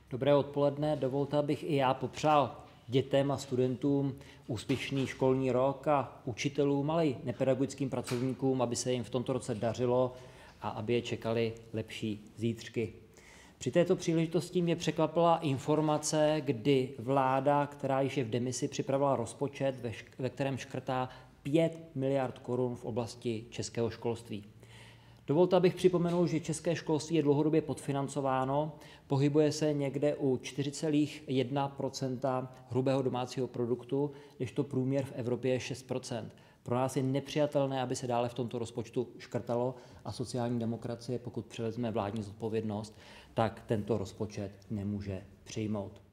Dobré odpoledne, dovolte, abych i já popřál dětem a studentům úspěšný školní rok a učitelům, ale i nepedagogickým pracovníkům, aby se jim v tomto roce dařilo a aby je čekaly lepší zítřky. Při této příležitosti mě překvapila informace, kdy vláda, která již je v demisi, připravila rozpočet, ve kterém škrtá 5 miliard korun v oblasti českého školství. Dovolte, abych připomenul, že české školství je dlouhodobě podfinancováno, pohybuje se někde u 4,1 % hrubého domácího produktu, kdežto průměr v Evropě je 6 %. Pro nás je nepřijatelné, aby se dále v tomto rozpočtu škrtalo a sociální demokracie, pokud převezme vládní zodpovědnost, tak tento rozpočet nemůže přijmout.